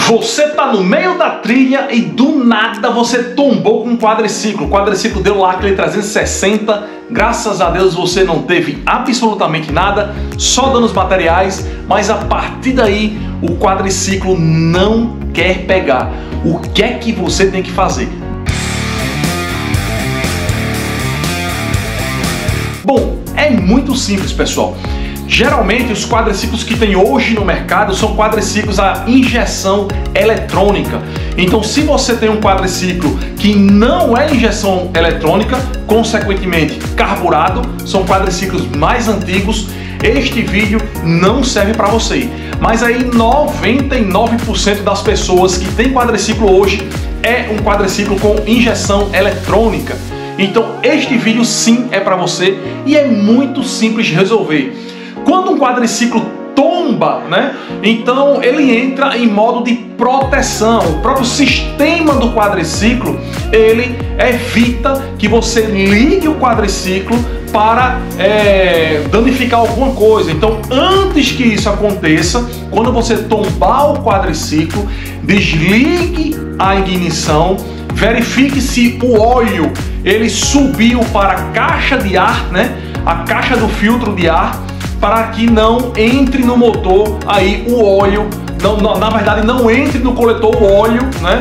Você tá no meio da trilha e do nada você tombou com um quadriciclo. O quadriciclo deu lá aquele 360. Graças a Deus você não teve absolutamente nada, só danos materiais, mas a partir daí o quadriciclo não quer pegar. O que é que você tem que fazer? Bom, é muito simples, pessoal. Geralmente os quadriciclos que tem hoje no mercado são quadriciclos a injeção eletrônica. Então, se você tem um quadriciclo que não é injeção eletrônica, consequentemente carburado, são quadriciclos mais antigos, este vídeo não serve para você. Mas aí 99% das pessoas que tem quadriciclo hoje é um quadriciclo com injeção eletrônica. Então este vídeo sim é para você e é muito simples de resolver. Quando um quadriciclo tomba, né? Então ele entra em modo de proteção. O próprio sistema do quadriciclo, ele evita que você ligue o quadriciclo para danificar alguma coisa. Então, antes que isso aconteça, quando você tombar o quadriciclo, desligue a ignição, verifique se o óleo ele subiu para a caixa de ar, né? A caixa do filtro de ar, para que não entre no motor aí o óleo, na verdade não entre no coletor o óleo, né,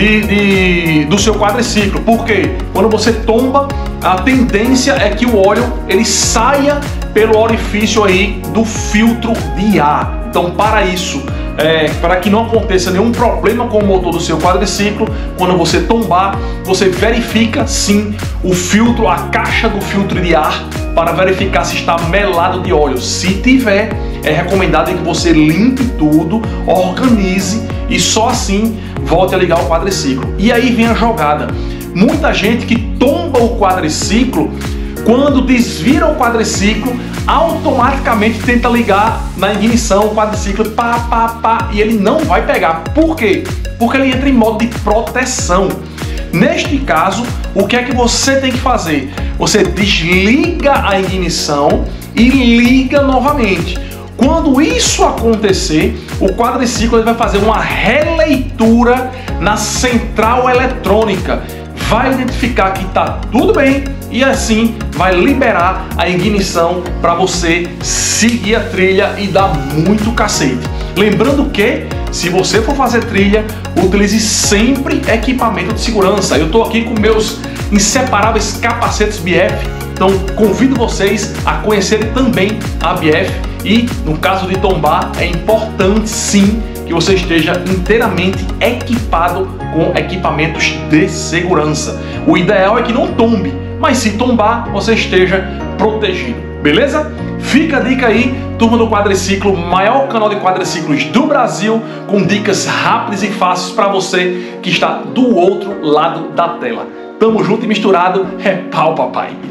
do seu quadriciclo. Porque quando você tomba, a tendência é que o óleo ele saia pelo orifício aí do filtro de ar. Então, para isso, para que não aconteça nenhum problema com o motor do seu quadriciclo, quando você tombar, você verifica sim o filtro, a caixa do filtro de ar, para verificar se está melado de óleo. Se tiver, é recomendado que você limpe tudo, organize e só assim volte a ligar o quadriciclo. E aí vem a jogada. Muita gente que tomba o quadriciclo, quando desvira o quadriciclo, automaticamente tenta ligar na ignição o quadriciclo, e ele não vai pegar. Por quê? Porque ele entra em modo de proteção. Neste caso, o que é que você tem que fazer? Você desliga a ignição e liga novamente. Quando isso acontecer, o quadriciclo ele vai fazer uma releitura na central eletrônica. Vai identificar que está tudo bem e assim vai liberar a ignição para você seguir a trilha e dar muito cacete. Lembrando que, se você for fazer trilha, utilize sempre equipamento de segurança. Eu estou aqui com meus inseparáveis capacetes BF, então convido vocês a conhecerem também a BF e, no caso de tombar, é importante sim que você esteja inteiramente equipado com equipamentos de segurança. O ideal é que não tombe, mas se tombar, você esteja protegido, beleza? Fica a dica aí, turma do Quadriciclo, maior canal de quadriciclos do Brasil, com dicas rápidas e fáceis para você que está do outro lado da tela. Tamo junto e misturado, é pau, papai!